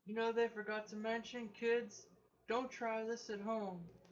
You know they forgot to mention, kids, don't try this at home.